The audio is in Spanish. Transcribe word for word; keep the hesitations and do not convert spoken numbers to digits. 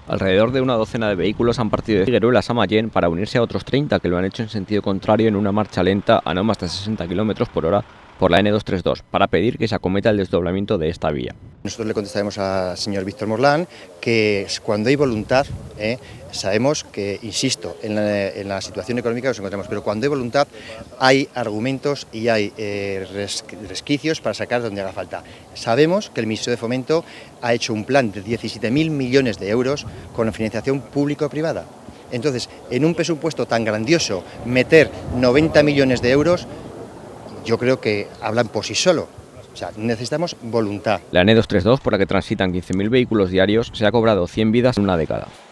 Alrededor de una docena de vehículos han partido de Figueruelas a Mayén para unirse a otros treinta que lo han hecho en sentido contrario en una marcha lenta a no más de sesenta kilómetros por hora por la N doscientos treinta y dos para pedir que se acometa el desdoblamiento de esta vía. Nosotros le contestaremos al señor Víctor Morlán que cuando hay voluntad, eh, sabemos que, insisto, en la, en la situación económica que nos encontramos, pero cuando hay voluntad hay argumentos y hay eh, resquicios para sacar donde haga falta. Sabemos que el Ministerio de Fomento ha hecho un plan de diecisiete mil millones de euros con financiación público-privada. Entonces, en un presupuesto tan grandioso, meter noventa millones de euros, yo creo que hablan por sí solo. O sea, necesitamos voluntad. La N doscientos treinta y dos, por la que transitan quince mil vehículos diarios, se ha cobrado cien vidas en una década.